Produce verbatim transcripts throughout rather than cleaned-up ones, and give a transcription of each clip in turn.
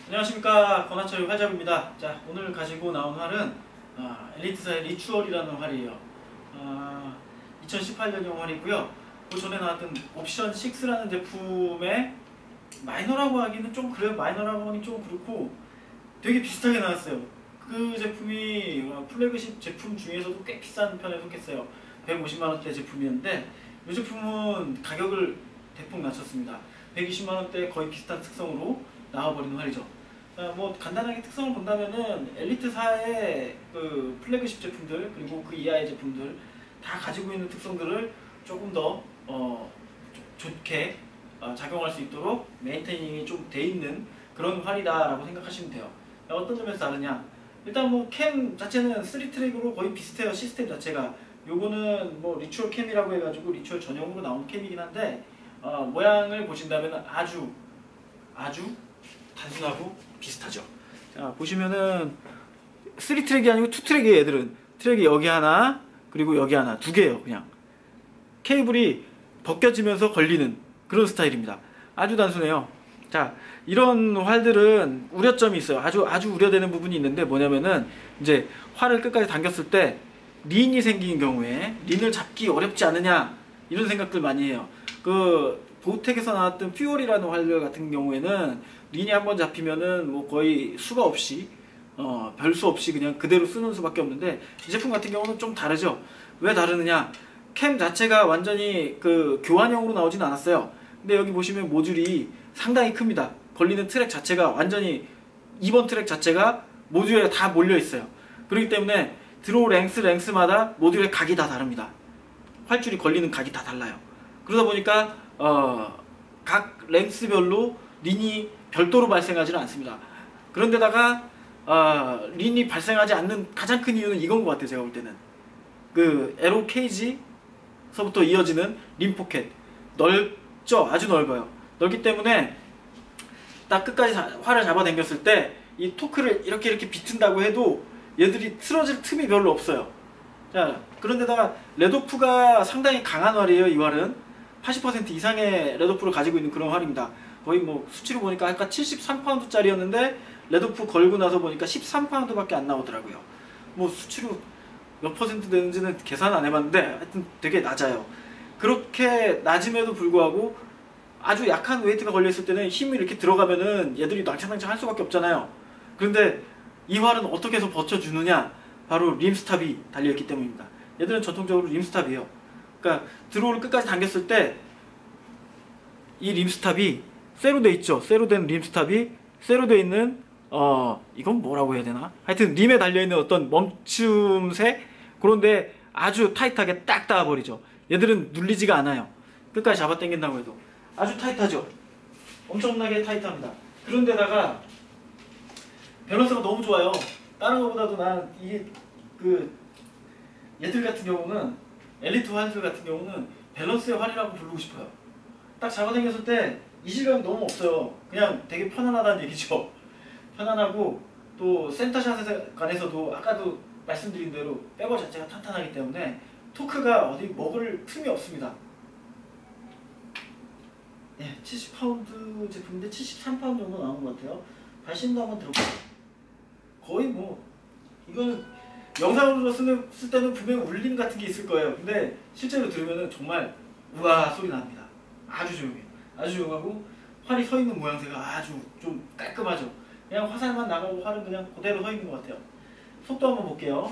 안녕하십니까, 권하철 활잡입니다. 자, 오늘 가지고 나온 활은 아, 엘리트사의 리추얼이라는 활이에요. 아, 이천십팔 년형 활이고요. 그 전에 나왔던 옵션 식스라는 제품의 마이너라고 하기는 좀 그래요. 마이너라고 하긴 좀 그렇고 되게 비슷하게 나왔어요. 그 제품이 플래그십 제품 중에서도 꽤 비싼 편에 속했어요. 백오십만 원대 제품이었는데 이 제품은 가격을 대폭 낮췄습니다. 백이십만 원대 거의 비슷한 특성으로 나와버리는 활이죠. 아, 뭐 간단하게 특성을 본다면은 엘리트사의 그 플래그십 제품들 그리고 그 이하의 제품들 다 가지고 있는 특성들을 조금 더 어, 좋게 어, 작용할 수 있도록 메인테이닝이 좀 돼 있는 그런 활이다라고 생각하시면 돼요. 어떤 점에서 다르냐? 일단 뭐 캠 자체는 쓰리 트랙으로 거의 비슷해요. 시스템 자체가. 요거는 뭐 리추얼 캠이라고 해가지고 리추얼 전용으로 나온 캠이긴 한데 어, 모양을 보신다면 아주 아주 단순하고 비슷하죠. 자, 보시면은 쓰리 트랙이 아니고 투 트랙이에요. 얘들은 트랙이 여기 하나 그리고 여기 하나 두 개예요. 그냥 케이블이 벗겨지면서 걸리는 그런 스타일입니다. 아주 단순해요. 자, 이런 활들은 우려점이 있어요. 아주 아주 우려되는 부분이 있는데 뭐냐면은 이제 활을 끝까지 당겼을 때 린이 생기는 경우에 린을 잡기 어렵지 않느냐 이런 생각들 많이 해요. 그 보텍에서 나왔던 퓨얼이라는 활 같은 경우에는 린이 한번 잡히면은 뭐 거의 수가 없이 어, 별수 없이 그냥 그대로 쓰는 수밖에 없는데 이 제품 같은 경우는 좀 다르죠. 왜 다르느냐? 캠 자체가 완전히 그 교환형으로 나오진 않았어요. 근데 여기 보시면 모듈이 상당히 큽니다. 걸리는 트랙 자체가 완전히 이 번 트랙 자체가 모듈에 다 몰려 있어요. 그렇기 때문에 드로우 랭스 랭스마다 모듈의 각이 다 다릅니다. 활줄이 걸리는 각이 다 달라요. 그러다 보니까 어, 각 랭스별로 린이 별도로 발생하지는 않습니다. 그런데다가 어, 린이 발생하지 않는 가장 큰 이유는 이건 것 같아요. 제가 볼 때는 그 에로 케이지서부터 이어지는 린 포켓 넓죠. 아주 넓어요. 넓기 때문에 딱 끝까지 활을 잡아당겼을 때 이 토크를 이렇게 이렇게 비튼다고 해도 얘들이 틀어질 틈이 별로 없어요. 자, 그런데다가 렛오프가 상당히 강한 활이에요. 이 활은 팔십 퍼센트 이상의 렛오프를 가지고 있는 그런 활입니다. 거의 뭐 수치로 보니까 아까 칠십삼 파운드 짜리였는데 렛오프 걸고 나서 보니까 십삼 파운드 밖에 안 나오더라고요. 뭐 수치로 몇 퍼센트 되는지는 계산 안 해봤는데 하여튼 되게 낮아요. 그렇게 낮음에도 불구하고 아주 약한 웨이트가 걸려있을 때는 힘이 이렇게 들어가면은 얘들이 낭창낭창 할 수밖에 없잖아요. 그런데 이 활은 어떻게 해서 버텨주느냐? 바로 림스탑이 달려있기 때문입니다. 얘들은 전통적으로 림스탑이에요. 그러니까 드로우를 끝까지 당겼을 때 이 림스탑이 쇠로 돼 있죠. 쇠로 된 림스탑이 쇠로 돼 있는 어 이건 뭐라고 해야 되나? 하여튼 림에 달려있는 어떤 멈춤새 그런데 아주 타이트하게 딱 닿아버리죠. 얘들은 눌리지가 않아요. 끝까지 잡아당긴다고 해도 아주 타이트하죠. 엄청나게 타이트합니다. 그런데다가 밸런스가 너무 좋아요. 다른 것보다도 난 이게 그 얘들 같은 경우는 엘리트 활들 같은 경우는 밸런스의 활이라고 부르고 싶어요. 딱 잡아당겼을 때 이질감이 너무 없어요. 그냥 되게 편안하다는 얘기죠. 편안하고 또 센터샷에 관해서도 아까도 말씀드린 대로 백어 자체가 탄탄하기 때문에 토크가 어디 먹을 틈이 없습니다. 네, 칠십 파운드 제품인데 칠십삼 파운드 정도 나온 것 같아요. 발신도 한번 들어볼게요. 거의 뭐 이거는 영상으로 쓰는, 쓸 때는 분명 울림 같은 게 있을 거예요. 근데 실제로 들으면은 정말 우와 소리 납니다. 아주 조용해요. 아주 조용하고 활이 서 있는 모양새가 아주 좀 깔끔하죠. 그냥 화살만 나가고 활은 그냥 그대로 서 있는 것 같아요. 속도 한번 볼게요.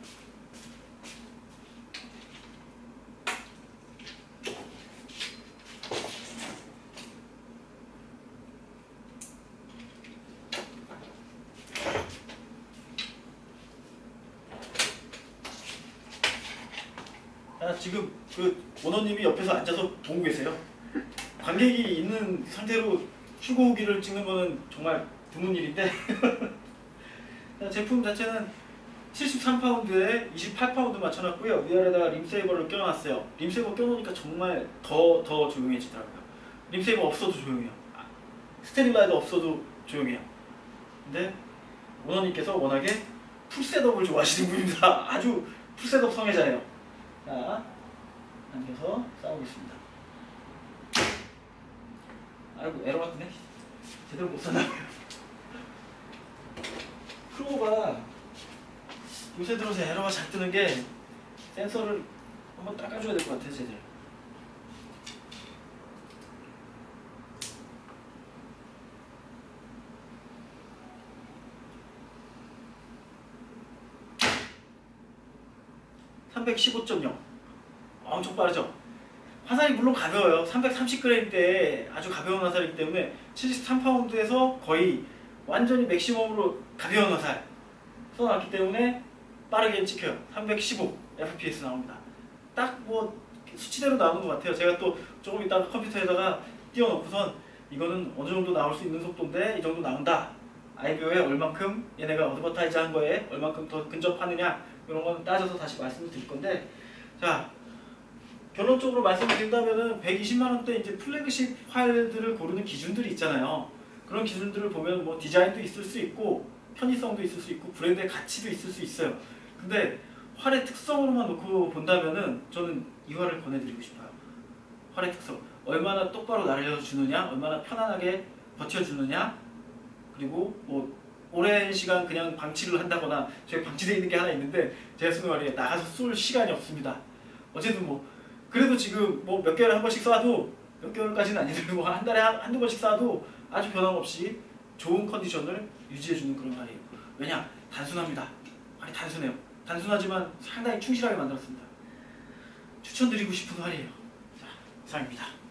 자, 지금 그 원호님이 옆에서 앉아서 보고 계세요. 관객이 있는 상태로 출고 후기를 찍는 거는 정말 드문 일인데 자, 제품 자체는 칠십삼 파운드에 이십팔 파운드 맞춰놨고요. 위아래다가 림세이버를 껴놨어요. 림세이버 껴놓으니까 정말 더, 더 조용해지더라고요. 림세이버 없어도 조용해요. 스테릴라이더 없어도 조용해요. 근데 원호님께서 워낙에 풀셋업을 좋아하시는 분입니다. 아주 풀셋업 성애자예요. 자, 당겨서 싸우겠습니다. 아이고, 에러 같네. 제대로 못 샀나봐요. 요새 들어서 에러가 잘 뜨는 게 센서를 한번 닦아줘야 될 것 같아요, 쟤들. 삼백십오 점 영. 엄청 빠르죠? 화살이 물론 가벼워요. 삼백삼십 그램대 아주 가벼운 화살이기 때문에 칠십삼 파운드에서 거의 완전히 맥시멈으로 가벼운 화살 써놨기 때문에 빠르게 찍혀요. 삼백십오 에프피에스 나옵니다. 딱 뭐 수치대로 나오는 것 같아요. 제가 또 조금 이따가 컴퓨터에다가 띄워놓고선 이거는 어느 정도 나올 수 있는 속도인데 이 정도 나온다. 아이비오에 얼만큼 얘네가 어드버타이즈 한 거에 얼만큼 더 근접하느냐 이런 건 따져서 다시 말씀을 드릴 건데, 자 결론적으로 말씀을 드린다면은 백이십만 원대 이제 플래그십 화일들을 고르는 기준들이 있잖아요. 그런 기준들을 보면 뭐 디자인도 있을 수 있고 편의성도 있을 수 있고 브랜드의 가치도 있을 수 있어요. 근데 활의 특성으로만 놓고 본다면은 저는 이 활을 권해드리고 싶어요. 활의 특성, 얼마나 똑바로 날려주느냐, 얼마나 편안하게 버텨주느냐, 그리고 뭐 오랜 시간 그냥 방치를 한다거나, 제가 방치되어 있는 게 하나 있는데 제가 쓰는 말이에요. 나가서 쏠 시간이 없습니다. 어쨌든 뭐 그래도 지금 뭐 몇 개월에 한 번씩 쏴도, 몇 개월까지는 아니더라도 뭐 한 달에 한, 한두 번씩 쏴도 아주 변함없이 좋은 컨디션을 유지해주는 그런 활이에요. 왜냐? 단순합니다. 활이 단순해요. 단순하지만 상당히 충실하게 만들었습니다. 추천드리고 싶은 활이에요. 자, 이상입니다.